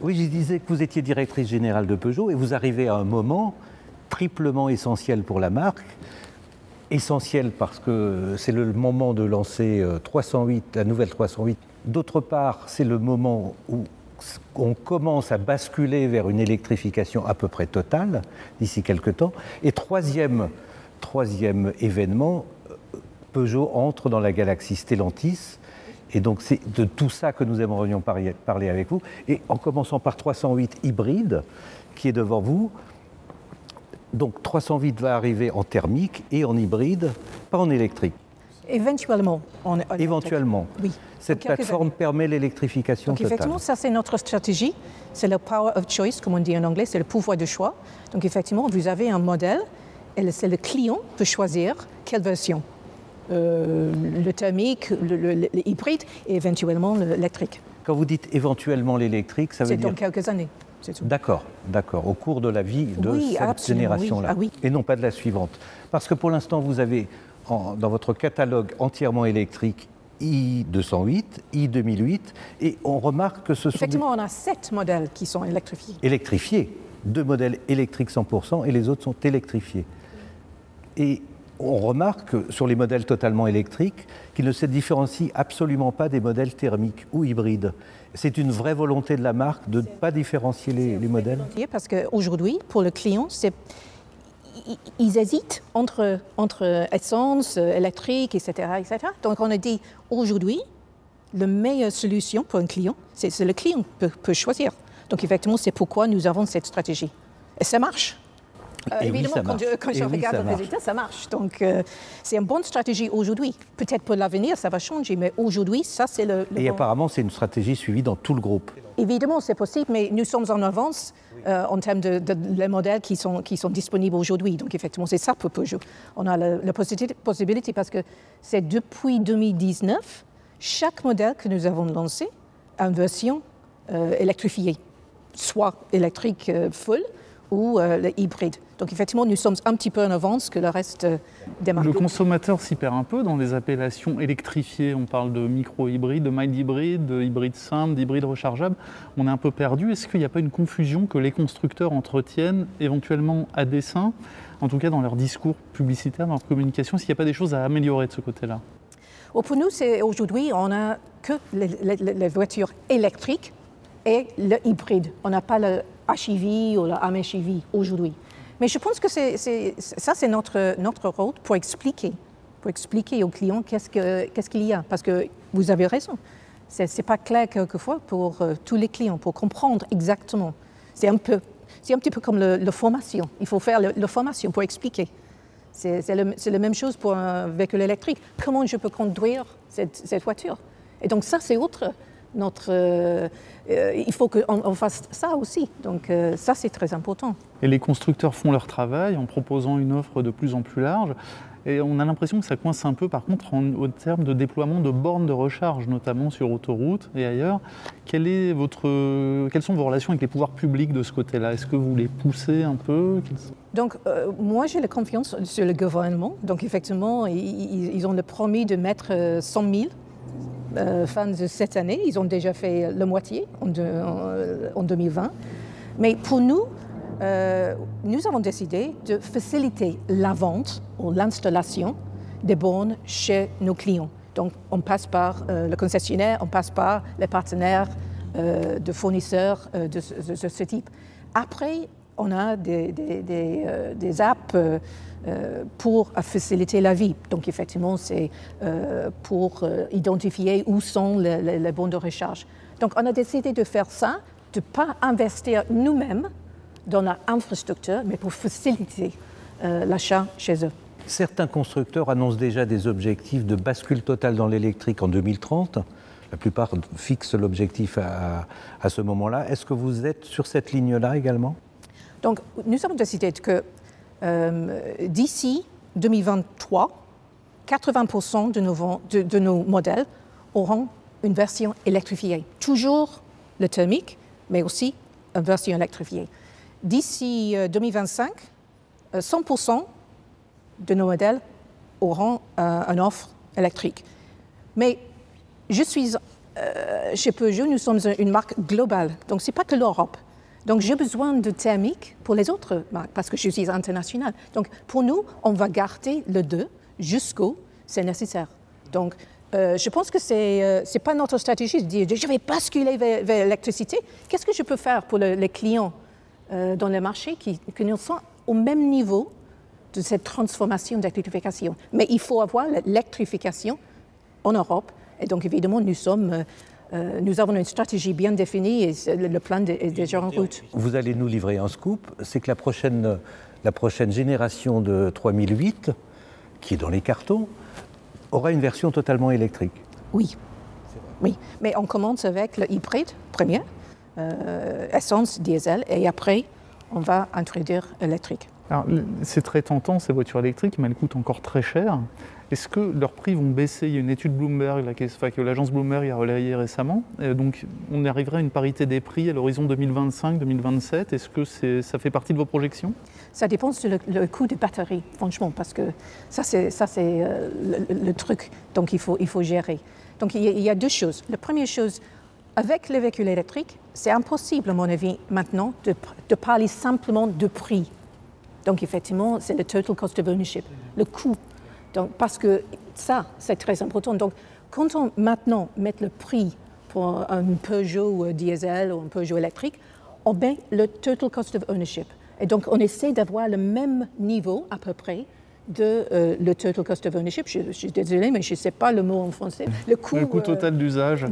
Oui, je disais que vous étiez directrice générale de Peugeot et vous arrivez à un moment triplement essentiel pour la marque. Essentiel parce que c'est le moment de lancer 308, la nouvelle 308. D'autre part, c'est le moment où on commence à basculer vers une électrification à peu près totale d'ici quelques temps. Et troisième événement, Peugeot entre dans la galaxie Stellantis. Et donc c'est de tout ça que nous aimerions parler avec vous. Et en commençant par 308 hybride, qui est devant vous. Donc 308 va arriver en thermique et en hybride, pas en électrique. Éventuellement. Éventuellement. Oui. Cette plateforme permet l'électrification totale. Effectivement, ça c'est notre stratégie. C'est le power of choice, comme on dit en anglais, c'est le pouvoir de choix. Donc effectivement, vous avez un modèle et c'est le client qui peut choisir quelle version. Le thermique, le hybride et éventuellement l'électrique. Quand vous dites éventuellement l'électrique, ça veut dire... C'est dans quelques années. D'accord, au cours de la vie de cette génération-là, et non pas de la suivante. Parce que pour l'instant, vous avez dans votre catalogue entièrement électrique i208, i2008, et on remarque que ce sont... Effectivement, on a 7 modèles qui sont électrifiés. Électrifiés, 2 modèles électriques 100% et les autres sont électrifiés. Et on remarque sur les modèles totalement électriques qu'ils ne se différencient absolument pas des modèles thermiques ou hybrides. C'est une vraie volonté de la marque de ne pas différencier les modèles? Parce qu'aujourd'hui, pour le client, ils hésitent entre essence, électrique, etc., etc. Donc on a dit, aujourd'hui, la meilleure solution pour un client, c'est le client peut choisir. Donc effectivement, c'est pourquoi nous avons cette stratégie. Et ça marche. Évidemment, quand je regarde le résultat, ça marche. Donc, c'est une bonne stratégie aujourd'hui. Peut-être pour l'avenir, ça va changer, mais aujourd'hui, ça, c'est le Et apparemment, c'est une stratégie suivie dans tout le groupe. Évidemment, c'est possible, mais nous sommes en avance en termes de les modèles qui sont disponibles aujourd'hui. Donc, effectivement, c'est ça pour Peugeot. On a la possibilité parce que c'est depuis 2019, chaque modèle que nous avons lancé a une version électrifiée, soit électrique full, ou le hybride. Donc effectivement, nous sommes un petit peu en avance que le reste des marques. Le consommateur s'y perd un peu dans les appellations électrifiées. On parle de micro-hybride, de mild hybride, de hybride simple, d'hybride rechargeable. On est un peu perdu. Est-ce qu'il n'y a pas une confusion que les constructeurs entretiennent éventuellement à dessein, en tout cas dans leur discours publicitaire, dans leur communication? Est-ce qu'il n'y a pas des choses à améliorer de ce côté-là? Pour nous, aujourd'hui, on n'a que les voitures électriques et le hybride. On n'a pas le HEV ou le MHEV aujourd'hui. Mais je pense que c'est notre rôle pour expliquer aux clients qu'est-ce qu'il y a. Parce que vous avez raison, ce n'est pas clair quelquefois pour tous les clients, pour comprendre exactement. C'est un petit peu comme la formation. Il faut faire la formation pour expliquer. C'est la même chose pour un véhicule électrique. Comment je peux conduire cette voiture? Et donc ça, c'est autre. Il faut qu'on fasse ça aussi. Donc ça, c'est très important. Et les constructeurs font leur travail en proposant une offre de plus en plus large. Et on a l'impression que ça coince un peu, par contre, au terme de déploiement de bornes de recharge, notamment sur autoroute et ailleurs. Quelles sont vos relations avec les pouvoirs publics de ce côté-là? Est-ce que vous les poussez un peu? Donc, moi, j'ai la confiance sur le gouvernement. Donc, effectivement, ils ont le promis de mettre 100 000 fin de cette année. Ils ont déjà fait la moitié en 2020. Mais pour nous, nous avons décidé de faciliter la vente ou l'installation des bornes chez nos clients. Donc, on passe par le concessionnaire, on passe par les partenaires de fournisseurs de ce type. Après, on a des apps pour faciliter la vie. Donc, effectivement, c'est pour identifier où sont les bornes de recharge. Donc, on a décidé de faire ça, de ne pas investir nous-mêmes dans l'infrastructure, mais pour faciliter l'achat chez eux. Certains constructeurs annoncent déjà des objectifs de bascule totale dans l'électrique en 2030. La plupart fixent l'objectif à ce moment-là. Est-ce que vous êtes sur cette ligne-là également? Donc, nous avons décidé que d'ici 2023, 80% de nos modèles auront une version électrifiée. Toujours le thermique, mais aussi une version électrifiée. D'ici 2025, 100% de nos modèles auront une offre électrique. Mais je suis chez Peugeot, nous sommes une marque globale, donc ce n'est pas que l'Europe. Donc j'ai besoin de thermique pour les autres marques, parce que je suis internationale. Donc pour nous, on va garder le 2 jusqu'au c'est nécessaire. Donc je pense que ce n'est pas notre stratégie de dire je vais basculer vers l'électricité. Qu'est-ce que je peux faire pour les clients dans le marché qui nous sont au même niveau de cette transformation d'électrification? Mais il faut avoir l'électrification en Europe. Et donc évidemment, nous avons une stratégie bien définie et le plan est déjà en route. Vous allez nous livrer un scoop, c'est que la prochaine génération de 3008, qui est dans les cartons, aura une version totalement électrique. Oui, oui. Mais on commence avec le hybride premier, essence, diesel, et après, on va introduire l'électrique. Alors, c'est très tentant ces voitures électriques, mais elles coûtent encore très cher. Est-ce que leurs prix vont baisser? Il y a une étude Bloomberg que l'agence Bloomberg a relayée récemment. Donc on arriverait à une parité des prix à l'horizon 2025-2027. Est-ce que ça fait partie de vos projections? Ça dépend du coût des batteries, franchement, parce que ça c'est le truc. Donc il faut gérer. Donc il y a deux choses. La première chose, avec les véhicules électriques, c'est impossible, à mon avis, maintenant, de parler simplement de prix. Donc effectivement, c'est le total cost of ownership, le coût. Donc, parce que ça, c'est très important. Donc, quand on maintenant met le prix pour un Peugeot diesel ou un Peugeot électrique, on met le total cost of ownership. Et donc, on essaie d'avoir le même niveau, à peu près, de le total cost of ownership. Je suis désolée, mais je ne sais pas le mot en français. Le coût total d'usage.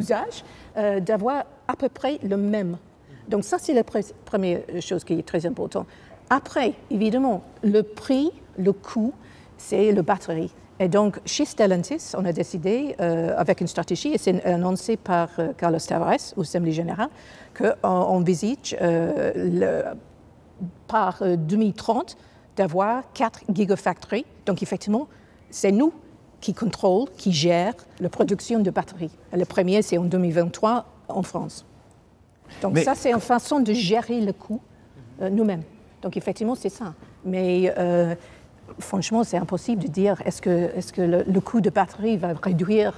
D'avoir à peu près le même. Donc, ça, c'est la première chose qui est très importante. Après, évidemment, le prix, le coût, c'est la batterie. Et donc, chez Stellantis, on a décidé, avec une stratégie, et c'est annoncé par Carlos Tavares, au Assemblée générale, qu'on visite par 2030 d'avoir 4 gigafactories. Donc, effectivement, c'est nous qui contrôlons, qui gèrent la production de batteries. Le premier, c'est en 2023 en France. Donc, ça, c'est une façon de gérer le coût nous-mêmes. Donc, effectivement, c'est ça. Mais franchement, c'est impossible de dire est-ce que le coût de batterie va réduire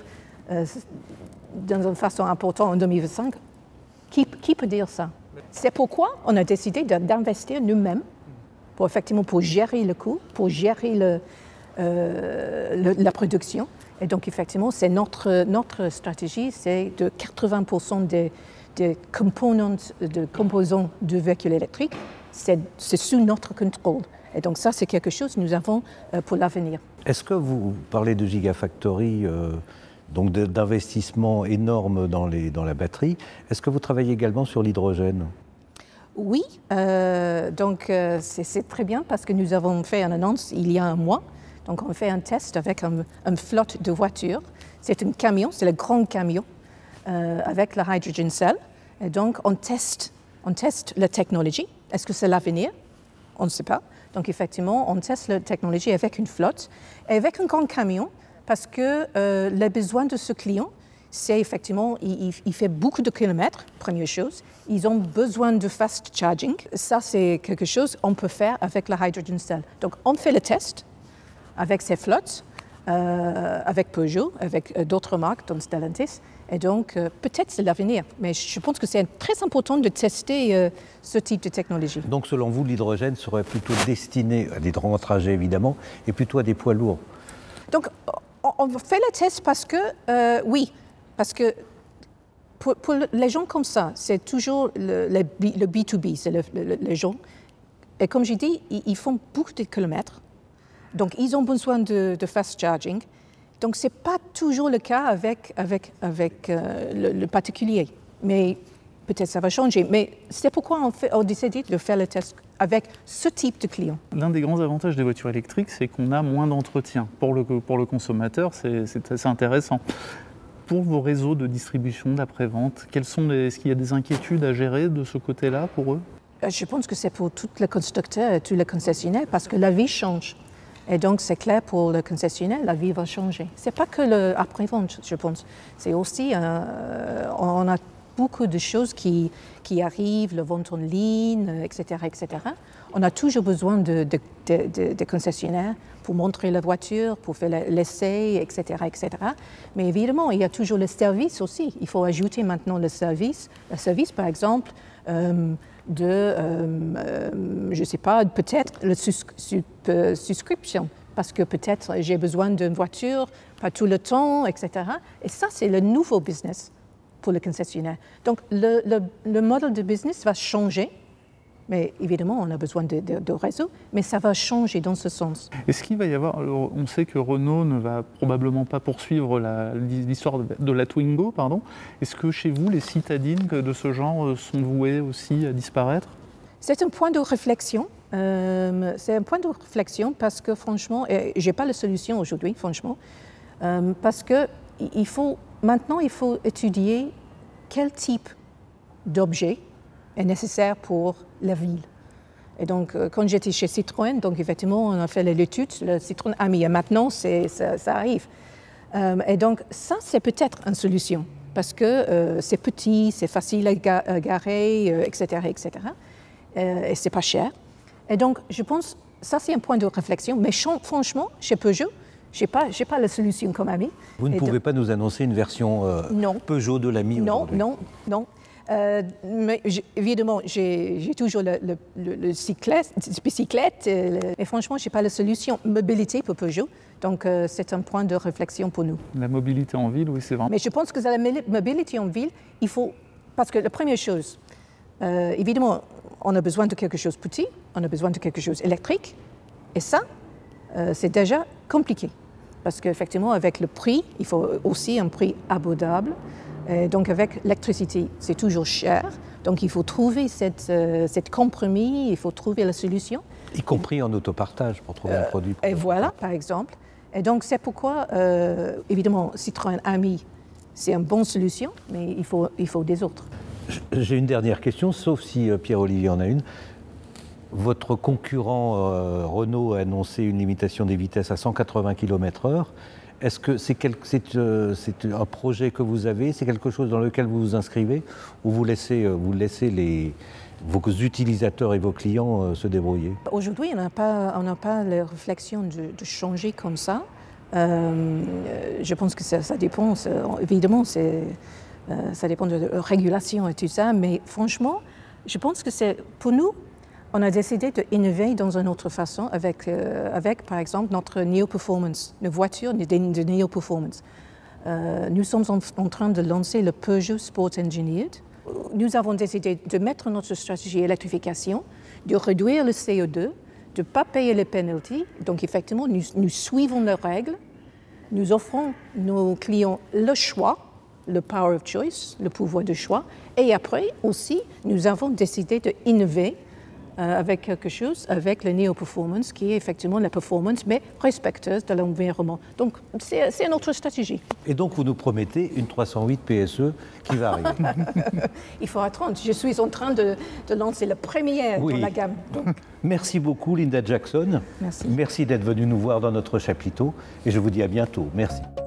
d'une façon importante en 2025. Qui peut dire ça? C'est pourquoi on a décidé d'investir nous-mêmes pour gérer le coût, pour gérer la production. Et donc, effectivement, c'est notre stratégie, c'est de 80% des composants de véhicules électriques, c'est sous notre contrôle. Et donc ça, c'est quelque chose que nous avons pour l'avenir. Est-ce que vous parlez de Gigafactory, donc d'investissements énormes dans la batterie, est-ce que vous travaillez également sur l'hydrogène? Oui, donc c'est très bien parce que nous avons fait une annonce il y a un mois. Donc on fait un test avec une flotte de voitures. C'est un camion, c'est le grand camion avec la hydrogen cell. Et donc on teste la technologie. Est-ce que c'est l'avenir? On ne sait pas. Donc effectivement, on teste la technologie avec une flotte et avec un grand camion parce que les besoins de ce client, c'est effectivement, il fait beaucoup de kilomètres, première chose. Ils ont besoin de fast charging. Ça, c'est quelque chose qu'on peut faire avec la hydrogen cell. Donc on fait le test avec ces flottes, avec Peugeot, avec d'autres marques, dont Stellantis. Et donc, peut-être c'est l'avenir, mais je pense que c'est très important de tester ce type de technologie. Donc, selon vous, l'hydrogène serait plutôt destiné à des grands trajets, évidemment, et plutôt à des poids lourds? Donc, on fait le test parce que, oui, parce que pour les gens comme ça, c'est toujours le B2B, c'est les gens. Et comme j'ai dit, ils font beaucoup de kilomètres, donc ils ont besoin de fast charging. Donc, ce n'est pas toujours le cas avec le particulier, mais peut-être ça va changer. Mais c'est pourquoi on décide de faire le test avec ce type de client. L'un des grands avantages des voitures électriques, c'est qu'on a moins d'entretien. Pour le consommateur, c'est assez intéressant. Pour vos réseaux de distribution, d'après-vente, est-ce qu'il y a des inquiétudes à gérer de ce côté-là pour eux? Je pense que c'est pour tous les constructeurs et tous les concessionnaires parce que la vie change. Et donc, c'est clair pour le concessionnaire, la vie va changer. Ce n'est pas que l'après-vente, je pense. C'est aussi, on a beaucoup de choses qui arrivent, le vente en ligne, etc., etc. On a toujours besoin de concessionnaires pour montrer la voiture, pour faire l'essai, etc., etc. Mais évidemment, il y a toujours le service aussi. Il faut ajouter maintenant le service. Le service, par exemple, je ne sais pas, peut-être la souscription, parce que peut-être j'ai besoin d'une voiture, pas tout le temps, etc. Et ça, c'est le nouveau business pour le concessionnaire. Donc, le modèle de business va changer. Mais évidemment, on a besoin de réseau, mais ça va changer dans ce sens. Est-ce qu'il va y avoir... On sait que Renault ne va probablement pas poursuivre l'histoire de la Twingo, pardon. Est-ce que chez vous, les citadines de ce genre sont vouées aussi à disparaître? C'est un point de réflexion. C'est un point de réflexion parce que franchement, je n'ai pas la solution aujourd'hui, franchement, parce que maintenant, il faut étudier quel type d'objet est nécessaire pour la ville. Et donc, quand j'étais chez Citroën, donc effectivement, on a fait l'étude, le Citroën Ami, et maintenant, ça arrive. Et donc, ça, c'est peut-être une solution, parce que c'est petit, c'est facile à garer, etc., etc. Et c'est pas cher. Et donc, je pense, ça, c'est un point de réflexion. Mais franchement, chez Peugeot, je n'ai pas la solution comme Ami. Vous ne pouvez pas nous annoncer une version Peugeot de l'Ami aujourd'hui? Non. Mais évidemment, j'ai toujours le bicyclette, et franchement, je n'ai pas la solution mobilité pour Peugeot. Donc, c'est un point de réflexion pour nous. La mobilité en ville, oui, c'est vrai. Mais je pense que la mobilité en ville, il faut... Parce que la première chose, évidemment, on a besoin de quelque chose de petit, on a besoin de quelque chose électrique, et ça, c'est déjà compliqué. Parce qu'effectivement, avec le prix, il faut aussi un prix abordable. Et donc, avec l'électricité, c'est toujours cher. Donc, il faut trouver cette compromis, il faut trouver la solution. Y compris en autopartage pour trouver un produit. Et voilà, par exemple. Et donc, c'est pourquoi, évidemment, Citroën Ami, c'est une bonne solution, mais il faut des autres. J'ai une dernière question, sauf si Pierre-Olivier en a une. Votre concurrent Renault a annoncé une limitation des vitesses à 180 km/h. Est-ce que c'est un projet que vous avez, c'est quelque chose dans lequel vous vous inscrivez, ou vous laissez vos utilisateurs et vos clients se débrouiller? Aujourd'hui, on n'a pas la réflexion de changer comme ça. Je pense que ça dépend, évidemment, ça dépend de la régulation et tout ça, mais franchement, je pense que pour nous, on a décidé d'innover dans une autre façon avec, par exemple, notre Neo Performance, nos voitures de Neo Performance. Nous sommes en train de lancer le Peugeot Sport Engineered. Nous avons décidé de mettre notre stratégie électrification, de réduire le CO2, de ne pas payer les penalties. Donc, effectivement, nous suivons les règles. Nous offrons à nos clients le choix, le power of choice, le pouvoir de choix. Et après aussi, nous avons décidé d'innover avec quelque chose, avec le Neo Performance, qui est effectivement la performance, mais respectueuse de l'environnement. Donc, c'est notre stratégie. Et donc, vous nous promettez une 308 PSE qui va arriver? Il faut attendre. Je suis en train de lancer la première dans la gamme. Donc. Merci beaucoup, Linda Jackson. Merci. Merci d'être venue nous voir dans notre chapiteau. Et je vous dis à bientôt. Merci.